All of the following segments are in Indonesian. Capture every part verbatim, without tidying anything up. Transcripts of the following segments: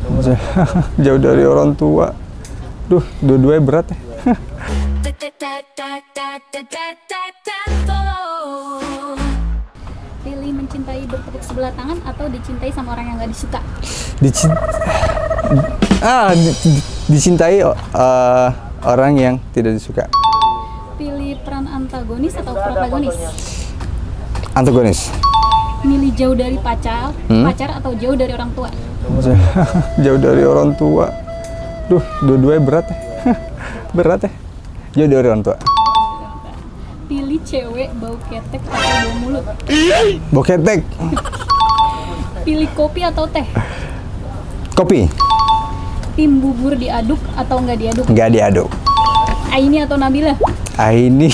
Jauh dari orang tua. Duh, dua-duanya berat ya. Pilih mencintai bertepuk sebelah tangan atau dicintai sama orang yang gak disuka? Dicint ah, di dicintai uh, orang yang tidak disuka. Pilih peran antagonis atau protagonis? Antagonis. Milih jauh dari pacar, Hmm? pacar atau jauh dari orang tua? Jauh dari orang tua. Duh, dua-duanya berat ya. Berat ya. Jauh dari orang tua. Pilih cewek bau ketek atau bau mulut? Bau ketek. Pilih kopi atau teh? Kopi. Tim bubur diaduk atau nggak diaduk? Nggak diaduk. Aini atau Nabila? Ah, ini.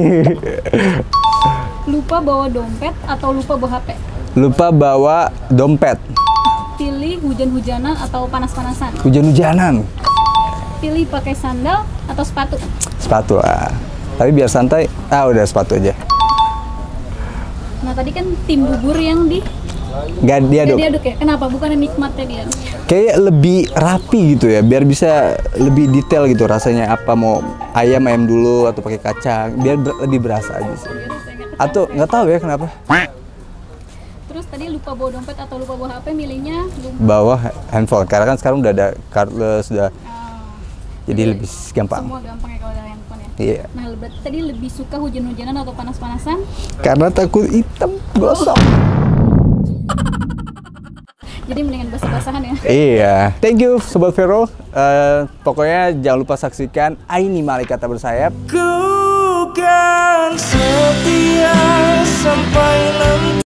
Lupa bawa dompet atau lupa bawa H P? Lupa bawa dompet. Pilih hujan-hujanan atau panas-panasan? Hujan-hujanan. Pilih pakai sandal atau sepatu? Sepatu ah. Tapi biar santai, ah udah sepatu aja. Nah tadi kan tim bubur yang di Nggak diaduk. nggak diaduk ya? Kenapa? Bukannya nikmatnya dia? Kayak lebih rapi gitu ya, biar bisa lebih detail gitu rasanya, apa mau ayam ayam dulu atau pakai kacang, biar ber lebih berasa aja sih. Atau nggak tahu ya kenapa. Terus tadi lupa bawa dompet atau lupa bawa H P, milihnya lupa. Bawa handphone, karena kan sekarang udah ada cardless, udah Oh, jadi lebih gampang. semua gampang ya kalau ada handphone ya. Iya. Nah berarti tadi lebih suka hujan-hujanan atau panas-panasan? Karena takut hitam gosok. Jadi mendingan basah-basahan ya. Iya. Thank you Sobat Vero. Uh, pokoknya jangan lupa saksikan Aini Malaikat Tak Bersayap. Ku kan setia sampai nanti.